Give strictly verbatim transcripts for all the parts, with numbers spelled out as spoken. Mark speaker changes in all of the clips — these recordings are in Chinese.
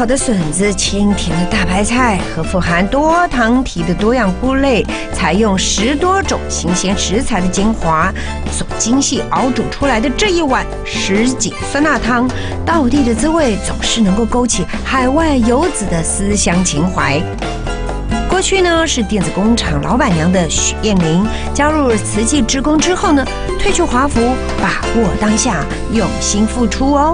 Speaker 1: 烤的笋子、清甜的大白菜和富含多糖体的多样菇类，采用十多种新鲜食材的精华所精细熬煮出来的这一碗什锦酸辣汤，道地的滋味总是能够勾起海外游子的思乡情怀。过去呢是电子工厂老板娘的许燕玲，加入慈济志工之后呢，退去华服，把握当下，用心付出哦。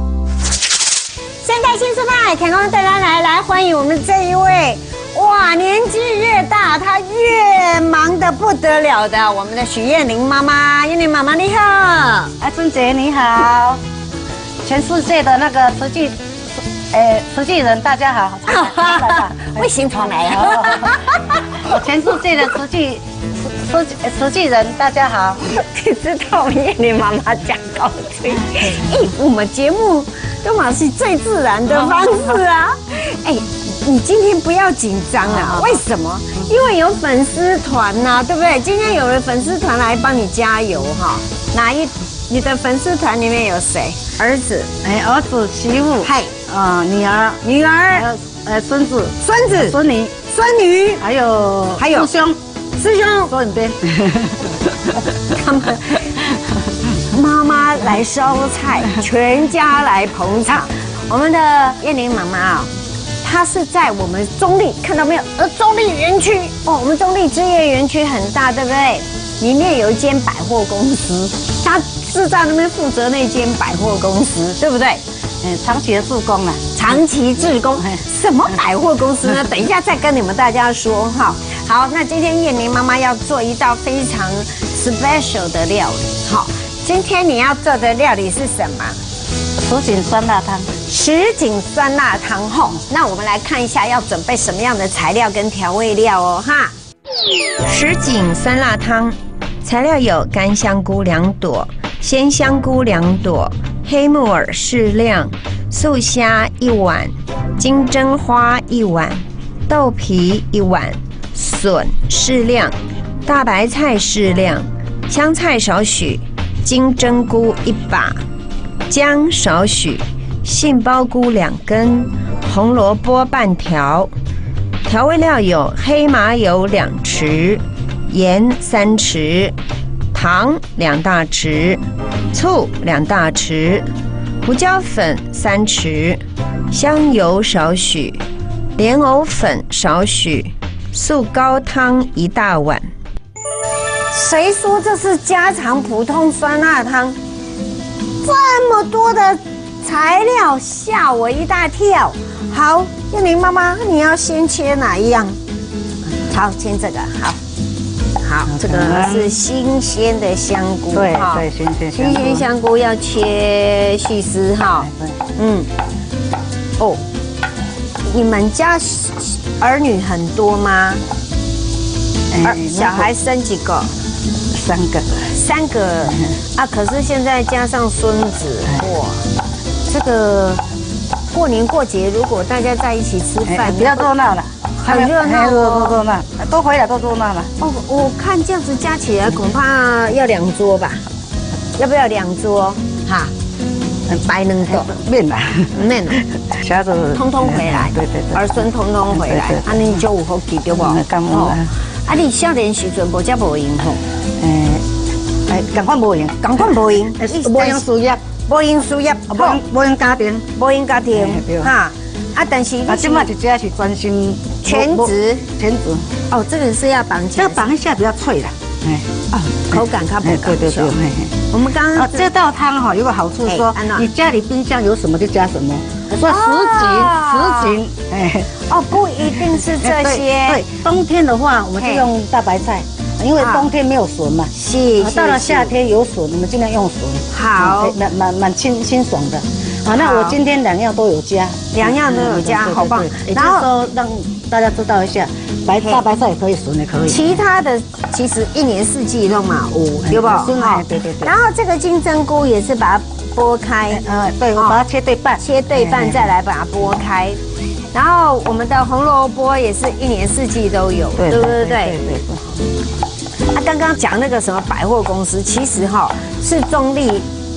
Speaker 2: 现代新时代，天空带大来来欢迎我们这一位，哇，年纪越大，她越忙得不得了的，我们的许燕玲妈妈，燕玲妈妈你好，
Speaker 3: 哎，春姐你好，全世界的那个慈济。哎，慈济人大家好，
Speaker 2: 卫星传来啊！
Speaker 3: 全世界的慈济慈慈济人大家好，
Speaker 2: 你知道燕玲妈妈讲高吹，哎，我们节目都嘛是最自然的方式啊！哎，你今天不要紧张啊，为什么？因为有粉丝团呐，对不对？今天有了粉丝团来帮你加油哈，哪一？你的粉丝团里面有谁？儿子，
Speaker 3: 哎，儿子、媳妇，
Speaker 2: 嗨，
Speaker 3: 啊，女儿、
Speaker 2: 女儿，
Speaker 3: 呃，孙子、
Speaker 2: 孙子、
Speaker 3: 孙女、
Speaker 2: 孙女，
Speaker 3: 还有
Speaker 2: 还有
Speaker 3: 师兄，
Speaker 2: 师兄，
Speaker 3: 坐你边。
Speaker 2: 他们妈妈来烧菜，全家来捧场。我们的燕玲妈妈啊，她是在我们中立，看到没有？呃，中立园区哦，我们中立置业园区很大，对不对？里面有一间百货公司，他是在那边负责那间百货公司，对不对？
Speaker 3: 嗯，长期的志工啊，
Speaker 2: 长期志工，什么百货公司呢？等一下再跟你们大家说哈。好，那今天燕玲妈妈要做一道非常 special 的料理。好，今天你要做的料理是什么？
Speaker 3: 什锦酸辣汤。
Speaker 2: 什锦酸辣汤吼，那我们来看一下要准备什么样的材料跟调味料哦哈。
Speaker 1: 什锦酸辣汤。材料有干香菇两朵、鲜香菇两朵、黑木耳适量、素虾一碗、金针花一碗、豆皮一碗、笋适量、大白菜适量、香菜少许、金针菇一把、姜少许、杏鲍菇两根、红萝卜半条。调味料有黑麻油两匙。盐三匙，糖两大匙，醋两大匙，胡椒粉三匙，香油少许，莲藕粉少许，素高汤一大碗。
Speaker 2: 谁说这是家常普通酸辣汤？这么多的材料吓我一大跳。好，燕玲妈妈，你要先切哪一样？好，切这个好。好，这个是新鲜的香菇，
Speaker 3: 对对，新鲜
Speaker 2: 新鲜香菇要切细丝哈。嗯，哦，你们家儿女很多吗？儿小孩生几个？
Speaker 3: 三个。
Speaker 2: 三个啊，可是现在加上孙子，哇，这个过年过节如果大家在一起吃饭，
Speaker 3: 比较热闹了。
Speaker 2: 很热闹哦，
Speaker 3: 热闹，都回来都热闹了。
Speaker 2: 哦，我看这样子加起来恐怕要两桌吧？要不要两桌？哈，白能够
Speaker 3: 面啦，
Speaker 2: 面，
Speaker 3: 其他都
Speaker 2: 通通回来，
Speaker 3: 对对对，
Speaker 2: 儿孙通通回来，啊，你就有福气对不？
Speaker 3: 感恩啊！
Speaker 2: 啊，你少年时阵无遮无闲吼？
Speaker 3: 诶，哎，赶快无闲，
Speaker 2: 赶快无闲，
Speaker 3: 无闲事业，
Speaker 2: 无闲事业，
Speaker 3: 无无闲家庭，
Speaker 2: 无闲家庭，哈。啊，但是
Speaker 3: 啊，今麦就只是专心
Speaker 2: 全职，
Speaker 3: 全职。
Speaker 2: 哦，这个是要绑起来，
Speaker 3: 要绑一下比较脆啦。哎，
Speaker 2: 哦，口感较不
Speaker 3: 对对对。
Speaker 2: 我们刚刚
Speaker 3: 这道汤哈有个好处说，你家里冰箱有什么就加什么。我说什锦，什锦，哎，
Speaker 2: 哦，不一定是这些。
Speaker 3: 对，冬天的话我们就用大白菜，因为冬天没有笋嘛。
Speaker 2: 是。
Speaker 3: 到了夏天有笋，我们尽量用笋。
Speaker 2: 好，
Speaker 3: 蛮蛮蛮清清爽的。好，那我今天两样都有加，
Speaker 2: 两样都有加，好棒。
Speaker 3: 然后说让大家知道一下，白大白菜也可以，笋也可以。
Speaker 2: 其他的其实一年四季都嘛有，对不？
Speaker 3: 好，对对对。
Speaker 2: 然后这个金针菇也是把它剥开，
Speaker 3: 呃，对，我把它切对半，
Speaker 2: 切对半再来把它剥开。然后我们的红萝卜也是一年四季都有，对不对？对对。啊，刚刚讲那个什么百货公司，其实哈是中立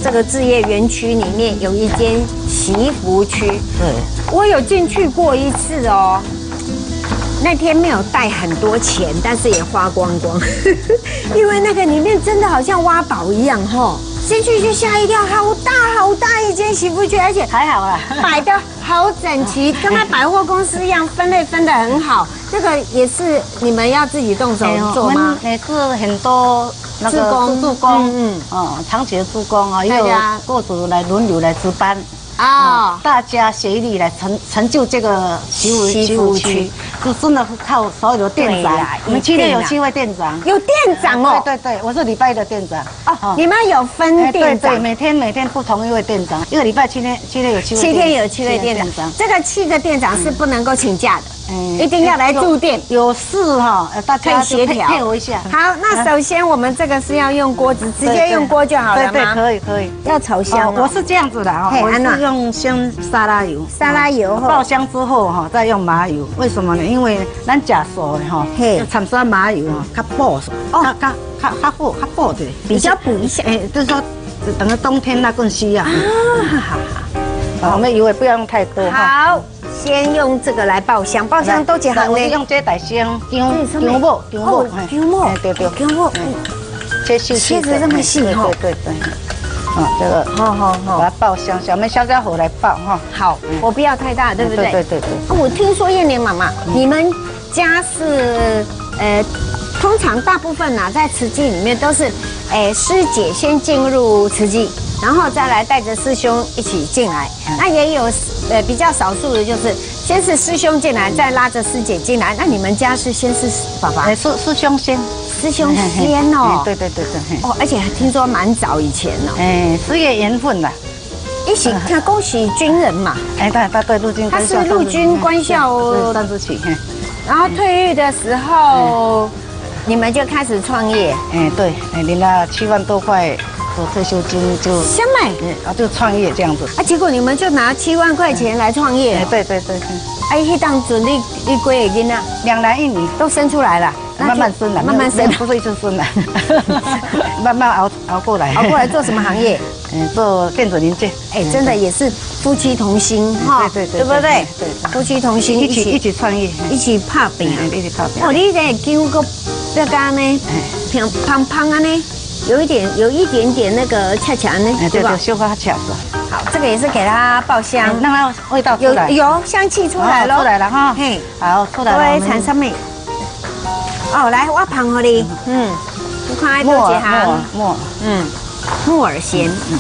Speaker 2: 这个置业园区里面有一间祈福区，
Speaker 3: 对，
Speaker 2: 我有进去过一次哦。那天没有带很多钱，但是也花光光，因为那个里面真的好像挖宝一样哈。进去就吓一跳，好大好大一间祈福区，而且
Speaker 3: 还好啦，
Speaker 2: 摆的好整齐，跟那百货公司一样，分类分得很好。这个也是你们要自己动手做吗？
Speaker 3: 也是很多那个助助工，嗯哦，长期的助工啊，也有雇主来轮流来值班。啊，大家协力来成成就这个祈福祈福区，是真的是靠所有的店长。我们区内有七位店长，
Speaker 2: 有店长哦。
Speaker 3: 对对对，我是礼拜的店长。
Speaker 2: 哦，你们有分店长？
Speaker 3: 对对，每天每天不同一位店长，一个礼拜七天，七天有七位。
Speaker 2: 七天有七位店长。这个七个店长是不能够请假的。一定要来驻店，
Speaker 3: 有事哈，大家
Speaker 2: 可以协调
Speaker 3: 配合一下。
Speaker 2: 好，那首先我们这个是要用锅子，直接用锅就好了吗？
Speaker 3: 对对，可以可以。
Speaker 2: 要炒香，
Speaker 3: 我是这样子的哈，我是用先沙拉油，
Speaker 2: 沙拉油
Speaker 3: 爆香之后哈，再用麻油。为什么呢？因为咱假熟的哈，产生麻油哈，较保守，较较较较补较补的，
Speaker 2: 比较补一下。
Speaker 3: 哎，就是说等到冬天那更需要。啊，好好，我们油也不要用太多
Speaker 2: 哈。好。先用这个来爆香，爆香都几行呢？
Speaker 3: 用这大香，姜姜末，姜末，
Speaker 2: 姜末，
Speaker 3: 对对，
Speaker 2: 姜末，
Speaker 3: 切细细
Speaker 2: 的，切得这么细哈，
Speaker 3: 对对对，啊，这个，好好好，把它爆香，小妹小家伙来爆哈。
Speaker 2: 好，我不要太大，对不对？
Speaker 3: 对对对。
Speaker 2: 我听说燕莲妈妈，你们家是呃，通常大部分呐，在慈济里面都是，哎，师姐先进入慈济。然后再来带着师兄一起进来，那也有呃比较少数的，就是先是师兄进来，再拉着师姐进来。那你们家是先是爸爸？
Speaker 3: 师师兄先，
Speaker 2: 师兄先哦。
Speaker 3: 对对对对。
Speaker 2: 哦，而且听说蛮早以前哦。
Speaker 3: 哎，事业缘分啦。
Speaker 2: 一起，他恭喜军人嘛。
Speaker 3: 哎，他他对陆军，
Speaker 2: 他是陆军官校
Speaker 3: 三支旗。
Speaker 2: 然后退役的时候，你们就开始创业。
Speaker 3: 哎，对，哎，领了七万多块。做退休金就
Speaker 2: 香美，
Speaker 3: 啊，就创业这样子
Speaker 2: 啊，结果你们就拿七万块钱来创业，
Speaker 3: 哎，对对对对，
Speaker 2: 哎，迄当阵你你几个囡啊？
Speaker 3: 两男一女
Speaker 2: 都生出来了，
Speaker 3: 慢慢生了，
Speaker 2: 慢慢生，
Speaker 3: 不是一次生了，慢慢熬熬过来，
Speaker 2: 熬过来做什么行业？
Speaker 3: 嗯，做电子零件，
Speaker 2: 哎，真的也是夫妻同心
Speaker 3: 哈，对对对，
Speaker 2: 对不对？
Speaker 3: 对，
Speaker 2: 夫妻同心，
Speaker 3: 一起一起创业，
Speaker 2: 一起拍饼，
Speaker 3: 一起拍饼。
Speaker 2: 哦，你这姜个这个呢，平胖胖啊呢？有一点，有一点点那个恰恰呢，
Speaker 3: 对吧？绣花恰是。
Speaker 2: 好，这个也是给它爆香，
Speaker 3: 让它味道出来。
Speaker 2: 有有香气出来了，
Speaker 3: 出来了哈。嘿，好，出来了。
Speaker 2: 各位产上面。哦，来，我捧给你。嗯，你看多几行。
Speaker 3: 木耳，
Speaker 2: 嗯，木耳咸。嗯。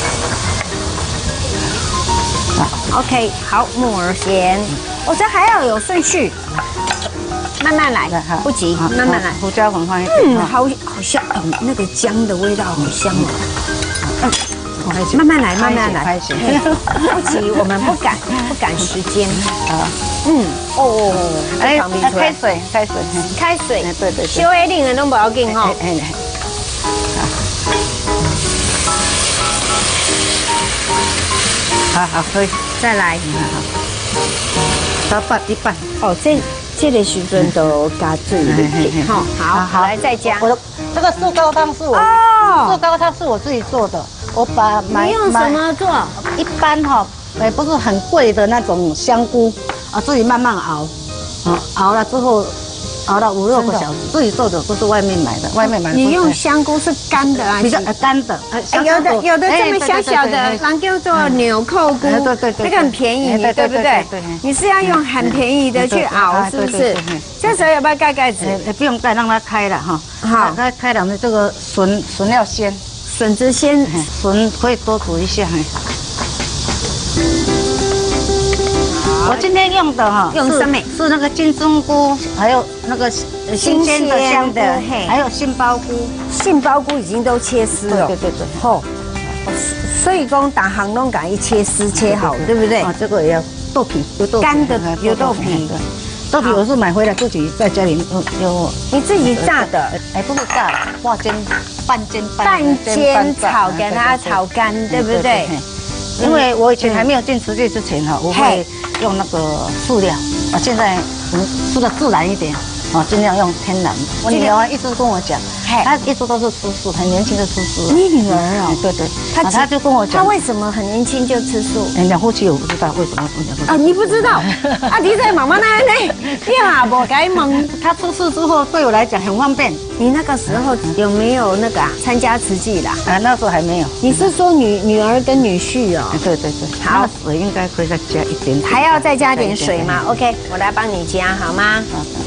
Speaker 2: 好 ，OK， 好，木耳咸。我这还要有顺序。慢慢来，不急，慢慢来。
Speaker 3: 胡椒粉放一点，
Speaker 2: 嗯，好好香，嗯，那个姜的味道好香哦。嗯，慢慢来，慢慢来。不急，我们不赶，不赶时间。啊，嗯，哦，
Speaker 3: 哎，开水，开水，
Speaker 2: 开水，
Speaker 3: 对对。
Speaker 2: 小一定的都不要紧哈。哎，
Speaker 3: 好好可以，
Speaker 2: 再来。
Speaker 3: 到半一半。
Speaker 2: 哦，这。这个时阵都加水了，好，好，好，来再加。
Speaker 3: 我的这个素高汤是我哦，素高汤是我自己做的，我把
Speaker 2: 买用什么做？
Speaker 3: 一般哈，也不是很贵的那种香菇啊，自己慢慢熬，啊，熬了之后。熬了五六个小时，自己做的不是外面买的，外面买的。
Speaker 2: 你用香菇是干的啊？
Speaker 3: 比较干的，
Speaker 2: 有的有的这么小小的，人叫做纽扣菇，对对对，那个很便宜，对不对？你是要用很便宜的去熬，是不是？这时候要不要盖盖子？
Speaker 3: 不用盖，让它开了哈。好，它开了，这个笋笋要先，
Speaker 2: 笋子先，
Speaker 3: 笋可以多煮一下。我今天用的哈，
Speaker 2: 用什么？
Speaker 3: 是那个金针菇，还有那个新鲜的香菇，还有杏鲍菇。
Speaker 2: 杏鲍菇已经都切丝了。
Speaker 3: 对对对。
Speaker 2: 吼，所以讲打行弄赶一切丝切好，对不对？
Speaker 3: 啊，这个也要豆皮，有豆
Speaker 2: 干的有豆皮。
Speaker 3: 豆皮我是买回来自己在家里有。
Speaker 2: 你自己炸的？
Speaker 3: 哎，不是炸，化煎、半煎、
Speaker 2: 半煎炒，给它炒干，对不对？
Speaker 3: 因为我以前还没有进慈济之前哈，我会用那个塑料啊，现在嗯吃的自然一点， 哦，尽量用天然。我女儿一直跟我讲，她一直都是吃素，很年轻的吃素。
Speaker 2: 你女儿哦？
Speaker 3: 对对，她她就跟我讲，
Speaker 2: 她为什么很年轻就吃素？
Speaker 3: 两夫妻我不知道为什么两夫妻
Speaker 2: 啊，你不知道？啊，你在妈妈那里，你也无该问。
Speaker 3: 她吃素之后对我来讲很方便。
Speaker 2: 你那个时候有没有那个啊参加慈济啦？
Speaker 3: 啊，那时候还没有。
Speaker 2: 你是说女女儿跟女婿哦？
Speaker 3: 对对对。好，水应该可以再加一点，
Speaker 2: 还要再加点水吗 ？OK， 我来帮你加好吗？
Speaker 3: 好的。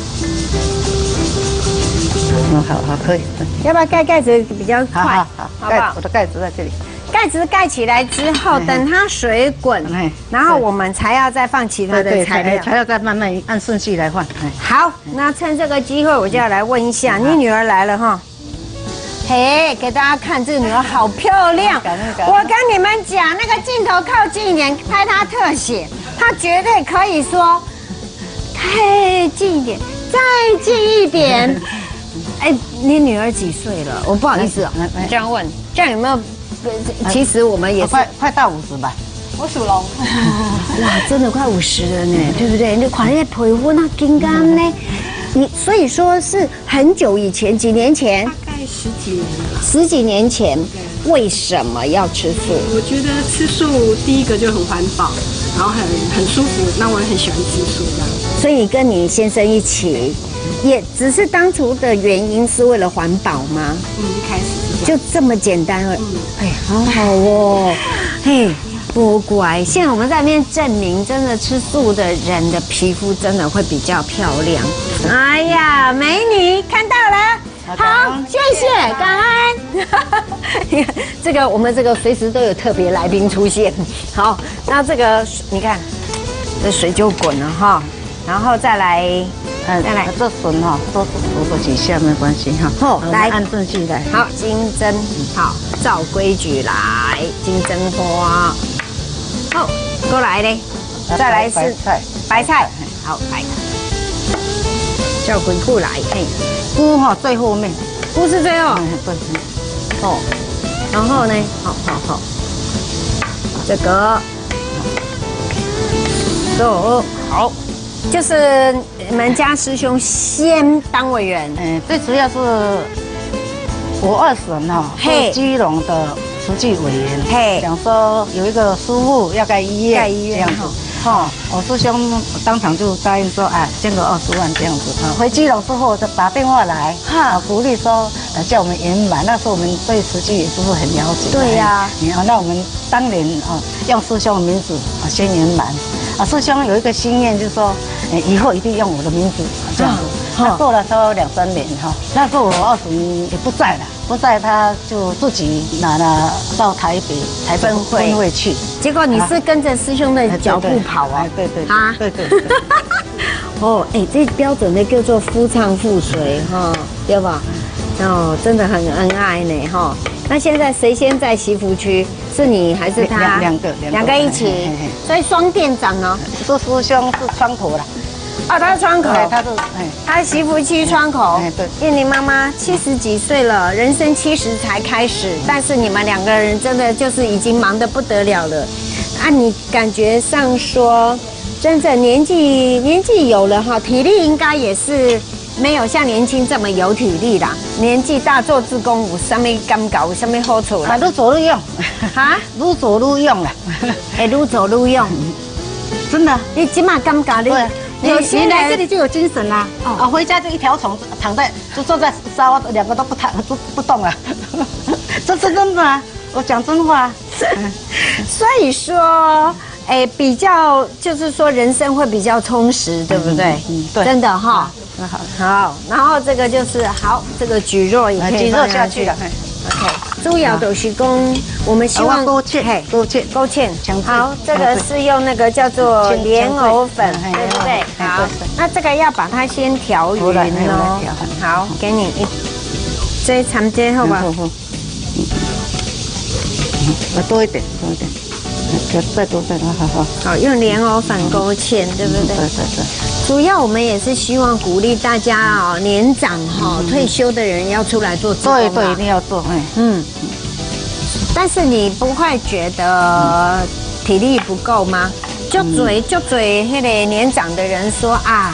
Speaker 3: 嗯，好好可以。
Speaker 2: 要不要盖盖子比较快？
Speaker 3: 好好好，盖我的盖子在这里。
Speaker 2: 盖子盖起来之后，等它水滚，然后我们才要再放其他的材料，
Speaker 3: 材料再慢慢按顺序来放。
Speaker 2: 好，那趁这个机会，我就要来问一下，你女儿来了哈。嘿，给大家看，这个女儿好漂亮。我跟你们讲，那个镜头靠近一点，拍她特写，她绝对可以说，太近一点，再近一点。哎，你女儿几岁了？我不好意思哦，这样问，这样有没有？其实我们也是
Speaker 3: 快快到五十吧。
Speaker 4: 我属龙。
Speaker 2: 哇，真的快五十了呢，对不对？你看那皮肤那金刚呢，你所以说是很久以前，几年前，
Speaker 4: 大概十几年了。
Speaker 2: 十几年前，为什么要吃素？
Speaker 4: 我觉得吃素第一个就很环保，然后很很舒服，那我也很喜欢吃素这样。
Speaker 2: 所以你跟你先生一起，也只是当初的原因是为了环保吗？
Speaker 4: 嗯，一开始
Speaker 2: 就这么简单而已。嗯，哎，好好哦，嘿。不乖，现在我们在那边证明，真的吃素的人的皮肤真的会比较漂亮。哎呀，美女看到了，好，谢谢，感恩。你看这个，我们这个随时都有特别来宾出现。好，那这个你看，这水就滚了哈，然后再来，
Speaker 3: 嗯，再来这笋哈，多煮个几下没关系哈。好，来按顺序来。
Speaker 2: 好，金针，好，照规矩来，金针花。好，过来嘞，再来是
Speaker 3: 白菜，
Speaker 2: 白菜，好来，叫滚过来，嘿，
Speaker 3: 菇哈最后面，
Speaker 2: 菇是最后，
Speaker 3: 对，
Speaker 2: 哦，然后呢，好好好，这个，走，好，就是你们家师兄先当委员，
Speaker 3: 嗯，最主要是我二婶哈，是基隆的。慈济委员，嘿，想说有一个师傅要盖医院，盖医院这样子，哈，我师兄当场就答应说，哎，捐个二十万这样子，啊，回基隆之后就打电话来，哈，鼓励说，呃，叫我们圆满。那时候我们对慈济也不是很了解，
Speaker 2: 对呀，
Speaker 3: 啊，那我们当年啊，用师兄的名字啊，先圆满，啊，师兄有一个心愿，就是说，呃，以后一定用我的名字，这样子。他过了差不多两三年哈，那时候我二婶也不在了。不在，他就自己拿了到台北台分会会去。
Speaker 2: 结果你是跟着师兄的脚步跑啊？
Speaker 3: 对对啊，对对。
Speaker 2: 哦，哎，这标准的叫做夫唱妇随哈，对吧？哦，真的很恩爱呢哈。那现在谁先在媳妇区？是你还是他？
Speaker 3: 两个
Speaker 2: 两个一起，所以双店长呢？
Speaker 3: 这师兄是窗口了。
Speaker 2: 啊，他是窗口，
Speaker 3: 他是，
Speaker 2: 他媳妇区窗口。
Speaker 3: 对，
Speaker 2: 燕玲妈妈七十几岁了，人生七十才开始，但是你们两个人真的就是已经忙得不得了了。啊，你感觉上说，真的年纪年纪有了哈，体力应该也是没有像年轻这么有体力啦。年纪大做志工有什么感觉？有什么好处啦？
Speaker 3: 啊，愈走愈用，
Speaker 2: 哈，
Speaker 3: 愈走愈用啦，
Speaker 2: 哎，愈走愈用，
Speaker 3: 真的。
Speaker 2: 你起码感觉你。
Speaker 3: 你你来这里就有精神啦，啊，回家就一条虫躺在就坐在沙发，两个都不躺不不动了，这是真的啊，我讲真话。
Speaker 2: 所以说，哎，比较就是说人生会比较充实，对不对？嗯，对，真的哈。
Speaker 3: 那好，
Speaker 2: 好，然后这个就是好，这个蒟蒻也可以
Speaker 3: 蒟蒻下去了。
Speaker 2: OK， 主要都是供我们希望
Speaker 3: 勾芡，勾芡，
Speaker 2: 勾芡。好，这个是用那个叫做莲藕粉，对不对？好，那这个要把它先调匀哦。好，给你一，这长接好吧？
Speaker 3: 我多一点，多一点，再多再多，好好。
Speaker 2: 好，用莲藕粉勾芡，对不对？
Speaker 3: 对对对。
Speaker 2: 主要我们也是希望鼓励大家哦，年长哈、退休的人要出来做志工。
Speaker 3: 对对，一定要做，哎，嗯。
Speaker 2: 但是你不会觉得体力不够吗？就嘴就嘴，那个年长的人说啊，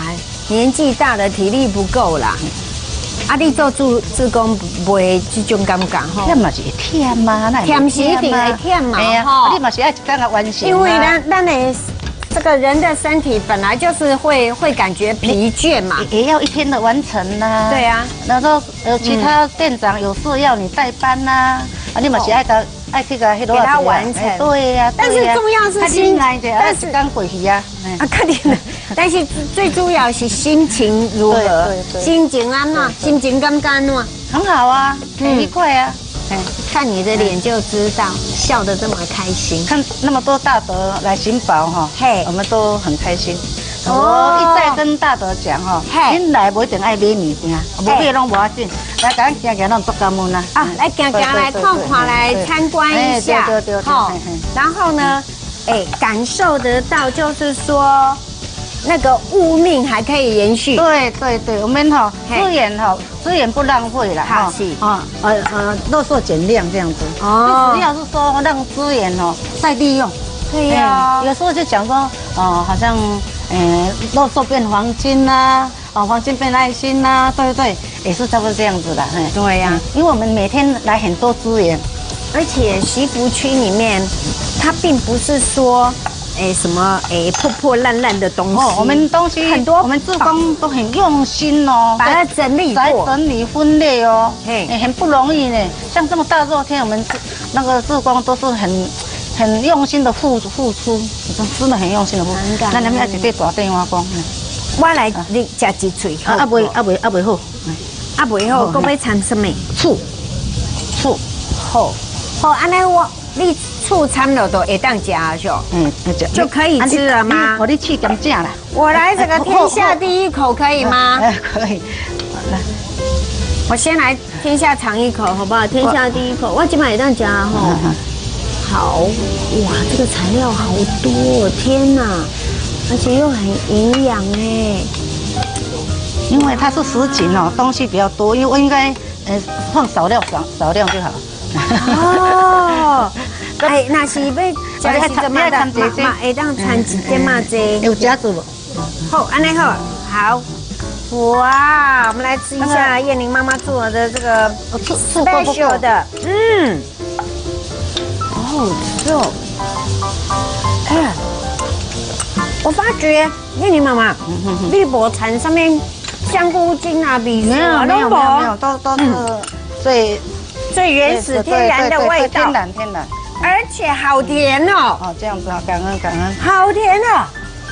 Speaker 2: 年纪大了，体力不够啦。啊，你做志志工不会这种感觉吼？
Speaker 3: 忝嘛是会忝嘛，那
Speaker 2: 忝是一定会忝嘛，
Speaker 3: 吼。你嘛是爱一天个完成。
Speaker 2: 因为咱咱的这个人的身体本来就是会会感觉疲倦嘛，
Speaker 3: 也要一天的完成呐。
Speaker 2: 对啊，
Speaker 3: 然后呃，其他店长有事要你代班呐，啊，你嘛是爱个爱去个迄
Speaker 2: 给他完成。
Speaker 3: 对呀，
Speaker 2: 但是重要是心，
Speaker 3: 但是刚过去啊，
Speaker 2: 啊，肯定的。但是最主要是心情如何，心情安怎，心情感觉安怎？
Speaker 3: 很好啊，很愉快啊。
Speaker 2: 看你的脸就知道，笑得这么开心。
Speaker 3: 看那么多大德来寻宝哈，
Speaker 2: 嘿，
Speaker 3: 我们都很开心。我一再跟大德讲哈，您来不一定爱买物件，无买拢无要紧，来咱行行拢做感恩啦。
Speaker 2: 啊，来行行来看看来参观一下，
Speaker 3: 对对对，
Speaker 2: 好。然后呢，哎，感受得到就是说。那个物命还可以延续，
Speaker 3: 对对对，我们哈资源哈资源不浪费了哈，啊呃呃，漏缩减量这样子哦，主要是说让资源哦再利用，
Speaker 2: 对呀，
Speaker 3: 有时候就讲说哦，好像呃漏缩变黄金呐，哦黄金变爱心呐，对对对，也是差不多这样子的，
Speaker 2: 对呀，
Speaker 3: 因为我们每天来很多资源，
Speaker 2: 而且习福区里面，它并不是说。哎，什么哎破破烂烂的东西？哦，
Speaker 3: 我们东西很多，我们志工都很用心哦，
Speaker 2: 把它整理过，
Speaker 3: 整理分类哦，嘿，很不容易呢。像这么大热天，我们那个志工都是很很用心的付付出，真的很用心的付出。那你们要直接打电话讲，
Speaker 2: 我来你吃一嘴，
Speaker 3: 啊啊未啊未啊未好，
Speaker 2: 啊未好，搁要掺什么？
Speaker 3: 醋，醋，
Speaker 2: 好，好，安尼我你。醋掺了都会当加是，嗯，就可以吃了吗？
Speaker 3: 我你去甘蔗啦。
Speaker 2: 我来这个天下第一口可以吗？
Speaker 3: 可以，
Speaker 2: 来，我先来天下尝一口好不好？天下第一口，我今晚也当加哈。好，哇，这个材料好多，天哪，而且又很营养哎。
Speaker 3: 因为它是什锦哦，东西比较多，因为我应该呃放少量少少量就好。
Speaker 2: 哦。哎，那是要加一个嘛的嘛，会当掺一点嘛这。
Speaker 3: 有加子不？
Speaker 2: 好，安尼好，好。哇，我们来吃一下燕玲妈妈做的这个 special 的，嗯，好好吃哦。哎，我发觉燕玲妈妈，你无掺上面香菇精啊、米
Speaker 3: 没有没有没有没有，都都是最
Speaker 2: 最原始天然的味道，
Speaker 3: 天然天然。
Speaker 2: 而且好甜哦！
Speaker 3: 哦，这样子啊，感恩感恩。
Speaker 2: 好甜啊！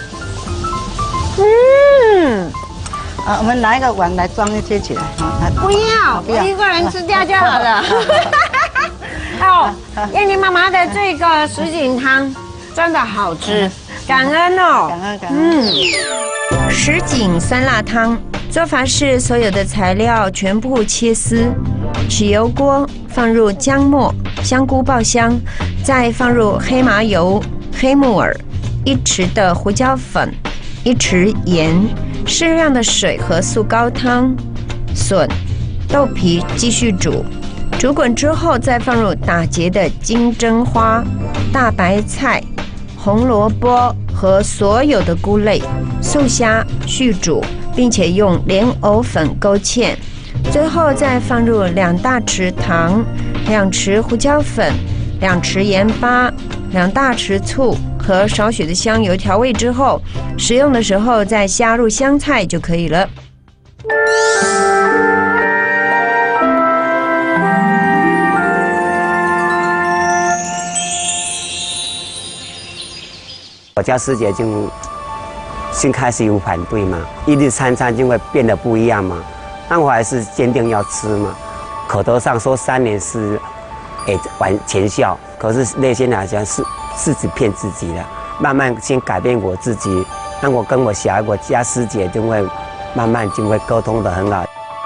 Speaker 2: 嗯，
Speaker 3: 啊，我们拿一个碗来装一些起来。
Speaker 2: 不要，我一个人吃掉就好了。哦，燕玲妈妈的这个什锦汤真的好吃，感恩哦，
Speaker 3: 感恩感恩。嗯，
Speaker 1: 什锦酸辣汤做法是所有的材料全部切丝，起油锅，放入姜末。香菇爆香，再放入黑麻油、黑木耳、一匙的胡椒粉、一匙盐、适量的水和素高汤、笋、豆皮继续煮，煮滚之后再放入打结的金针花、大白菜、红萝卜和所有的菇类、素虾续煮，并且用莲藕粉勾芡。最后再放入两大匙糖、两匙胡椒粉、两匙盐巴、两大匙醋和少许的香油调味之后，食用的时候再加入香菜就可以了。
Speaker 5: 我家师姐就先开始有反对嘛，一日三餐就会变得不一样嘛。但我还是坚定要吃嘛，口头上说三年是，哎完全效，可是内心好像是是只骗自己的。慢慢先改变我自己，让我跟我小孩、我家师姐就会慢慢就会沟通得很好。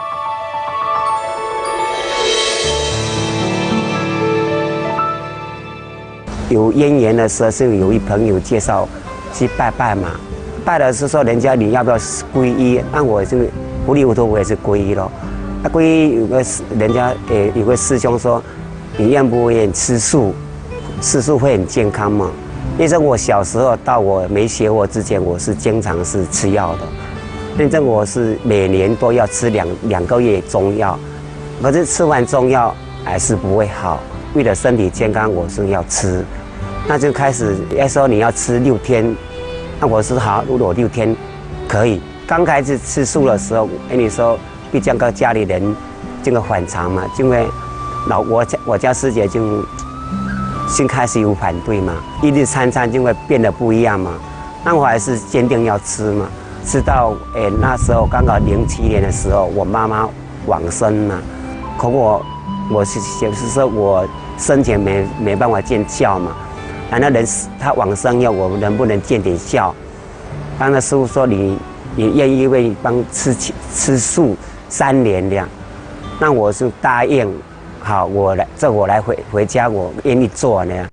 Speaker 5: 有渊源的时候是有一朋友介绍去拜拜嘛，拜的是说人家你要不要皈依，那我就。糊里糊涂我也是皈依了，那皈依有个人家诶有个师兄说，你愿不愿意吃素？吃素会很健康嘛？因为我小时候到我没学佛之前，我是经常是吃药的， 反正我是每年都要吃两两个月中药，可是吃完中药还是不会好。为了身体健康，我是要吃，那就开始要说你要吃六天，那我说好，如果六天可以。刚开始吃素的时候，跟你说，毕竟跟家里人这个反常嘛，因为老我家我家师姐就先开始有反对嘛，一日三餐就会变得不一样嘛，那我还是坚定要吃嘛。吃到哎、欸、那时候刚好零七年的时候，我妈妈往生嘛，可我我是就是说我生前没没办法见孝嘛，那那人他往生要我能不能见点孝？当那师父说你你愿意为你帮吃吃素三年这样，那我是答应，好我来这我来回回家我愿意做呢。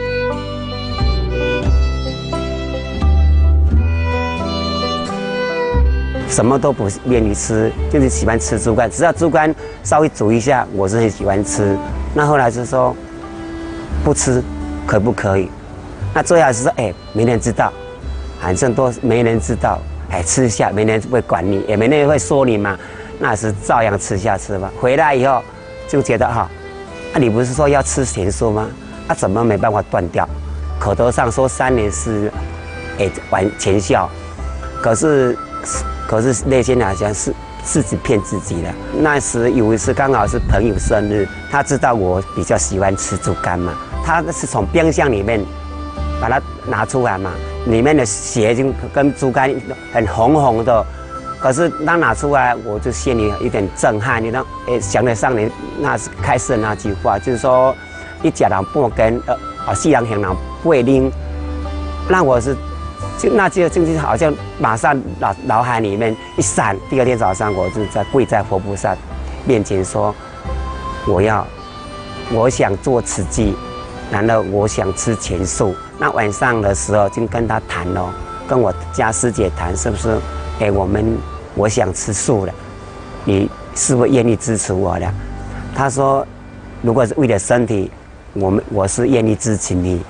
Speaker 5: 什么都不愿意吃，就是喜欢吃猪肝，只要猪肝稍微煮一下，我是很喜欢吃。那后来是说不吃，可不可以？那最好是说，哎、欸，没人知道，反正都没人知道，哎，吃一下，没人会管你，也没人会说你嘛，那是照样吃下去吧。回来以后就觉得哈，啊，你不是说要吃全素吗？啊，怎么没办法断掉？口头上说三年是，哎、欸，完全效，可是。可是内心好像是自己骗自己的。那时有一次刚好是朋友生日，他知道我比较喜欢吃猪肝嘛，他是从冰箱里面把它拿出来嘛，里面的血就跟猪肝很红红的。可是他拿出来，我就心里有点震撼。你知道，哎，想得上你那是开始的那句话，就是说，一家人半根，呃，啊，四人行人八拎，让我是。就那就就是好像马上脑脑海里面一闪，第二天早上我就在跪在佛菩萨面前说，我要，我想做慈济，然后我想吃全素。那晚上的时候就跟他谈咯，跟我家师姐谈，是不是？哎，我们我想吃素了，你是不是愿意支持我的？他说，如果是为了身体，我们我是愿意支持你。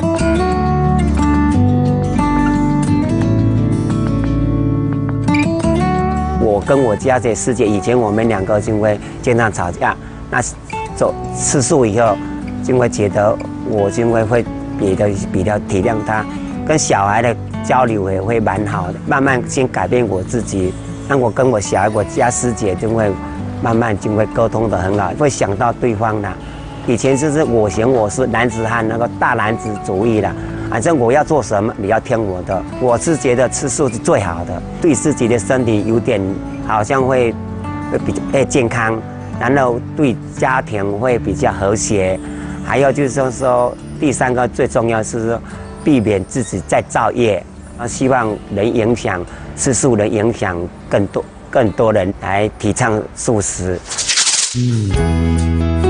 Speaker 5: 我跟我家这师姐，以前我们两个就会经常吵架。那走吃素以后，就会觉得我就会会比较比较体谅他，跟小孩的交流也会蛮好的。慢慢先改变我自己，让我跟我小孩、我家师姐就会慢慢就会沟通得很好，会想到对方的。以前就是我行我素，男子汉那个大男子主义的。反正我要做什么，你要听我的。我是觉得吃素是最好的，对自己的身体有点好像会会比较健康，然后对家庭会比较和谐。还有就是说说第三个最重要是说避免自己再造业，希望能影响吃素，能影响更多更多人来提倡素食。嗯。